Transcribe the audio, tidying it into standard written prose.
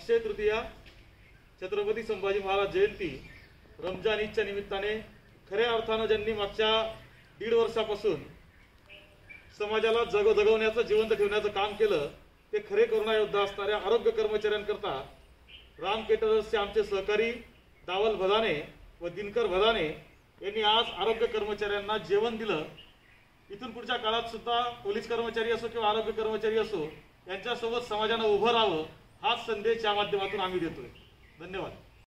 अक्षय तृतीया, छत्रपती संभाजी महाराज जयंती, रमजान ईदच्या निमित्ताने खऱ्या अर्थानं ज्यांनी मागच्या 1.5 वर्षापासून समाजाला जगवण्याचं, जिवंत ठेवण्याचं काम केलं, ते खरे करुणा योद्धा असणाऱ्या आरोग्य कर्मचाऱ्यांकरता राम केटरर्सचे आमचे सहकारी दावल भदाने व दिनकर भदाने यांनी आज आरोग्य कर्मचाऱ्यांना जेवण दिलं। इथून पुढच्या काळात सुद्धा पोलीस कर्मचारी असो किंवा आरोग्य कर्मचारी असो, यांच्यासोबत समाजानं उभं राहावं, हाच संदेश या माध्यमातून आम्ही देतोय। धन्यवाद।